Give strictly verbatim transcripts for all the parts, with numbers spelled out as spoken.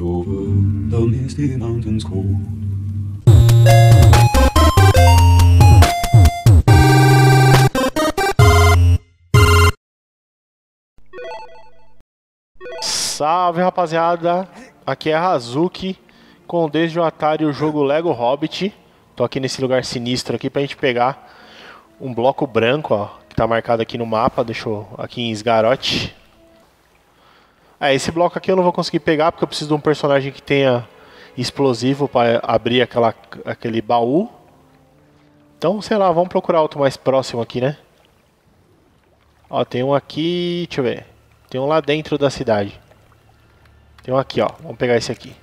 over the misty mountains cold. Salve, rapaziada, aqui é a Hazuki com Desde o Atari o jogo Lego Hobbit. Tô aqui nesse lugar sinistro aqui pra gente pegar um bloco branco, ó, que tá marcado aqui no mapa. Deixa eu aqui em Sgaroth. É, esse bloco aqui eu não vou conseguir pegar porque eu preciso de um personagem que tenha explosivo para abrir aquela, aquele baú. Então, sei lá, vamos procurar outro mais próximo aqui, né? Ó, tem um aqui, deixa eu ver. Tem um lá dentro da cidade. Tem um aqui, ó. Vamos pegar esse aqui.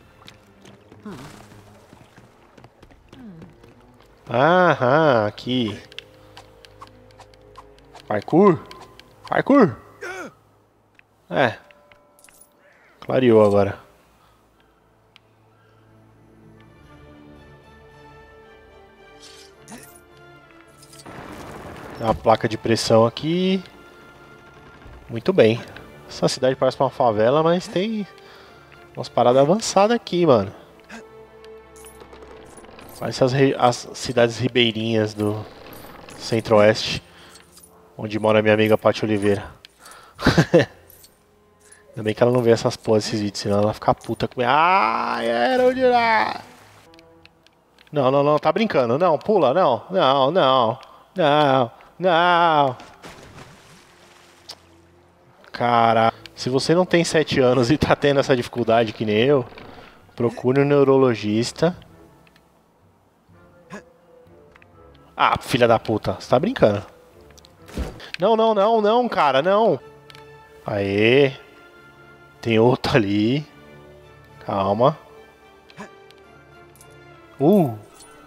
Aham, aqui. Parkour? Parkour? É. Clareou agora. Tem uma placa de pressão aqui. Muito bem. Essa cidade parece uma favela, mas tem umas paradas avançadas aqui, mano. Parece as, as cidades ribeirinhas do Centro-Oeste, onde mora minha amiga Paty Oliveira. Ainda bem que ela não vê essas porras desses vídeos, senão ela vai ficar puta comigo. Ah, era onde era? Não, não, não, tá brincando. Não, pula, não, não, não, não, não. Cara, se você não tem sete anos e tá tendo essa dificuldade que nem eu, procure um neurologista. Ah, filha da puta, você tá brincando. Não, não, não, não, cara, não. Aê. Tem outro ali. Calma. Uh.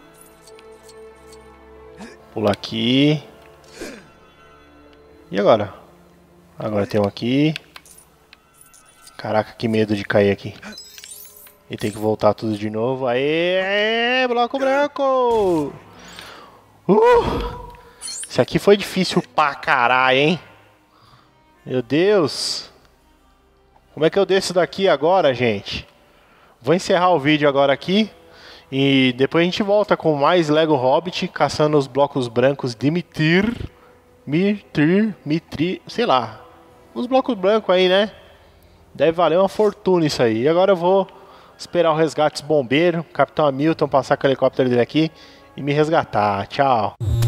Pula aqui. E agora? Agora tem um aqui. Caraca, que medo de cair aqui. E tem que voltar tudo de novo. Aê, aê, bloco branco. Uh! Isso aqui foi difícil pra caralho, hein? Meu Deus. Como é que eu desço daqui agora, gente? Vou encerrar o vídeo agora aqui. E depois a gente volta com mais Lego Hobbit. Caçando os blocos brancos de Mittir. Mittir, Mitri, sei lá. Os blocos brancos aí, né? Deve valer uma fortuna isso aí. E agora eu vou esperar o resgate dos bombeiros. Capitão Hamilton passar com o helicóptero dele aqui e me resgatar. Tchau.